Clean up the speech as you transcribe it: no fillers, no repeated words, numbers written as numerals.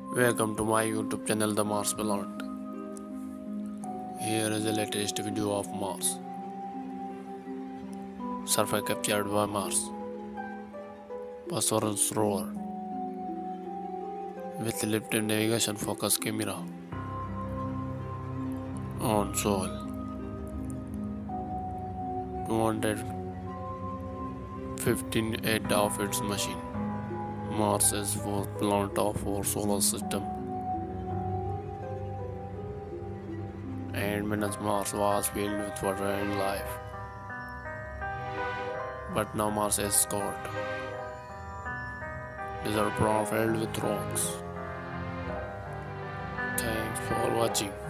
Welcome to my YouTube channel The Mars Planet. Here is the latest video of Mars. Survey captured by Mars. Phosphorus rover with lifted navigation focus camera on soil. 258 of its machine. Mars is fourth planet of our solar system, and once Mars was filled with water and life. But now Mars is cold. Desert floor filled with rocks. Thanks for watching.